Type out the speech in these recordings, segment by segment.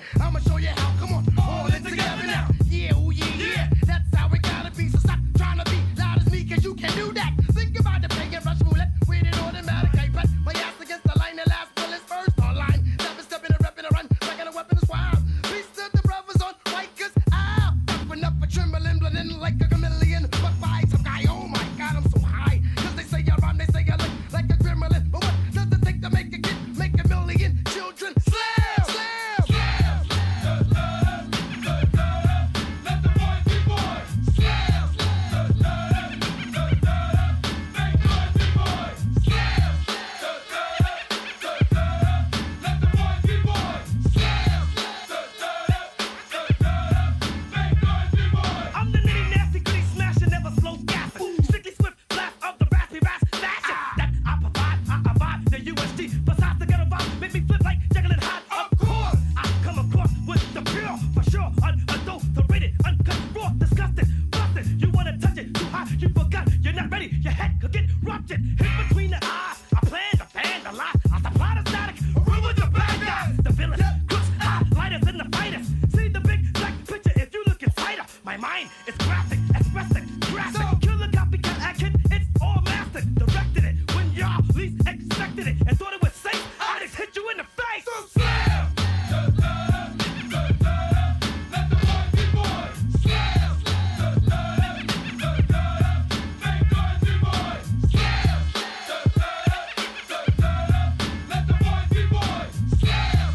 I'ma show you how. Come on, all in together now. Yeah, oh yeah, yeah. That's how it gotta be. So stop trying to be loud as me, cause you can do that. Think about the pay and rush roulette with an automatic. I bet my ass against the line. The last bullet's first online. Never stepping and repping a run. Like a weapon is wild. Peace to the brothers on bikers. Ow! Open up a trembling, blending like a chameleon. But by some guy, oh my god, I'm so high. Cause they say I rhyme, they say I look like a gremlin. But what does it take to make a kid, make a million children? Slam! Slam! Slam! Let the boys be boys. Slam! Make boys be boys. Slam! Let the boys be boys. Slam! Make boys be boys. I'm the nitty nasty goody smasher, never slow gassing. Strictly swift blast of the raspy rasp fashion. That I provide the USD. Besides the ghetto vibe, make me flip like Jekyll and Hyde. Of course, I come across with the pure, for sure, unadulterated, uncut, raw, disgusting, busted. You wanna touch it too high, you forgot, you're not ready. Your head could get ruptured, hit between the eyes. I plan to ban the lies, I supply the static, rule with the bad guys, the villains, crooks, highlighters, and the fighters. See the big black picture if you look insider. My mind is graphic, expressing, graphic. Killer copycat action, it's all mastered. Directed it when y'all least expected it and thought it was safe. I just hit you in the face. Slam! Let the boys be boys. Slam! Make boys be boys. Slam! Let the boys be boys. Slam!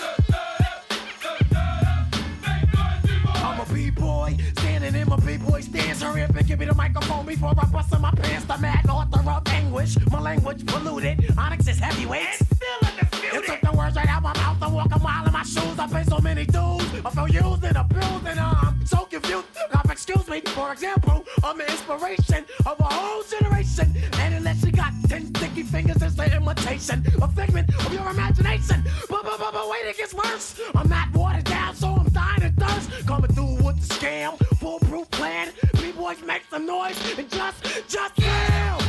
Make boys be boys. I'm a b-boy, standing in my b-boy stance. Hurry up and give me the microphone before I bust in my pants. The mad author of anguish, my language polluted. Onyx is heavyweight. Still You undisputed. took the words right out my mouth. I walk a mile in my shoes. I pay so many dues. I feel used and abused and I'm so confused. Now, excuse me, for example, I'm the inspiration of a whole generation. And unless you got 10 sticky fingers, it's an imitation, a figment of your imagination. But wait, it gets worse. I'm not watered down, so I'm dying of thirst. Coming through with the scam, foolproof plan. B-boys make some noise and just fail.